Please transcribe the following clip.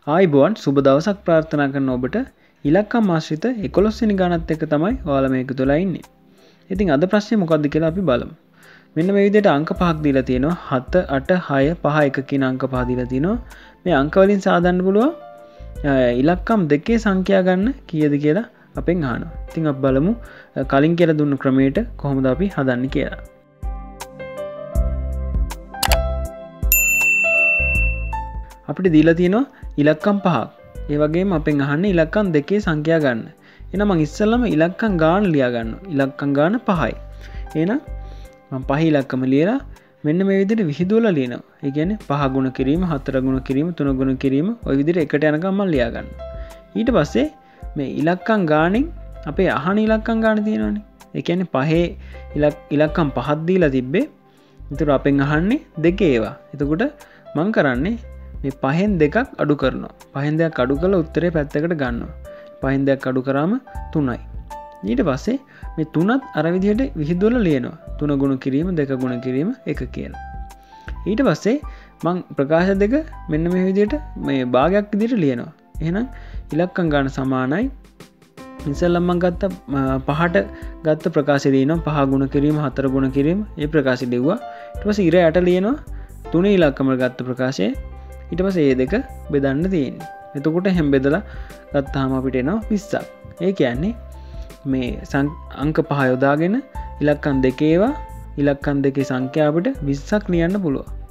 ආයිබෝන් සුබ දවසක් ප්‍රාර්ථනා කරන ඔබට ඉලක්කම් ආශ්‍රිත 11 වෙනි ගණනත් එක්ක තමයි ඔයාලා මේක තුලා ඉන්නේ. ඉතින් අද ප්‍රශ්නේ මොකක්ද කියලා අපි බලමු. මෙන්න මේ විදිහට අංක පහක් දීලා තියෙනවා. 7 8 6 5 1 කියන අංක පහ දීලා තිනවා. මේ අංක වලින් සාදන්න පුළුවන් ඉලක්කම් දෙකේ සංඛ්‍යා ගන්න කීයද කියලා අපෙන් අහනවා. ඉතින් අපි බලමු කලින් කියලා දුන්න ක්‍රමයට කොහොමද අපි හදන්නේ කියලා. අපිට දීලා තියෙනවා ඉලක්කම් පහක්. ඒ වගේම අපෙන් අහන්නේ ඉලක්කම් දෙකේ සංඛ්‍යා ගන්න. එහෙනම් මම ඉස්සෙල්ලාම ඉලක්කම් ගාන ලියා ගන්නවා. ඉලක්කම් ගාන 5යි. එහෙනම් මම පහ ඉලක්කම ලියලා මෙන්න මේ විදිහට විහිදුවලා ලියනවා. ඒ කියන්නේ 5 ගුණ කිරීම, 4 ගුණ කිරීම, 3 ගුණ කිරීම ওই විදිහට එකට යනකම් මම ලියා ගන්නවා. ඊට පස්සේ මේ ඉලක්කම් ගානෙන් අපේ අහන ඉලක්කම් ගාන තියෙනවානේ. ඒ කියන්නේ පහේ ඉලක්කම් පහක් දීලා තිබ්බේ. ඒතර අපෙන් අහන්නේ දෙකේ ඒවා. එතකොට මම කරන්නේ මේ පහෙන් දෙකක් අඩු කරනවා. පහෙන් දෙකක් අඩු කරලා උත්තරේ පැත්තකට ගන්නවා. පහෙන් දෙකක් අඩු කරාම 3යි. ඊට පස්සේ මේ 3ත් අර විදිහට විහිදුවලා ලියනවා. 3 ගුණ කිරීම, 2 ගුණ කිරීම 1 කියලා. ඊට පස්සේ මම ප්‍රකාශ දෙක මෙන්න මේ විදිහට මේ භාගයක් විදිහට ලියනවා. එහෙනම් ඉලක්කම් ගන්න සමානයි. ඉතින්සල්ලම මම ගත්ත පහට ගත්ත ප්‍රකාශය ලියනවා. 5 ගුණ කිරීම, 4 ගුණ කිරීම මේ ප්‍රකාශය ලිව්වා. ඊට පස්සේ ඉර යට ලියනවා 3 ඉලක්කම ගත්ත ප්‍රකාශය. ඊට පස්සේ මේ දෙක බෙදන්න තියෙන්නේ. එතකොට හැම බෙදලා ගත්තාම අපිට එනවා 20ක්. ඒ කියන්නේ මේ අංක 5 යොදාගෙන ඉලක්කම් දෙකේවා ඉලක්කම් දෙකේ සංඛ්‍යා අපිට 20ක් ලියන්න පුළුවන්.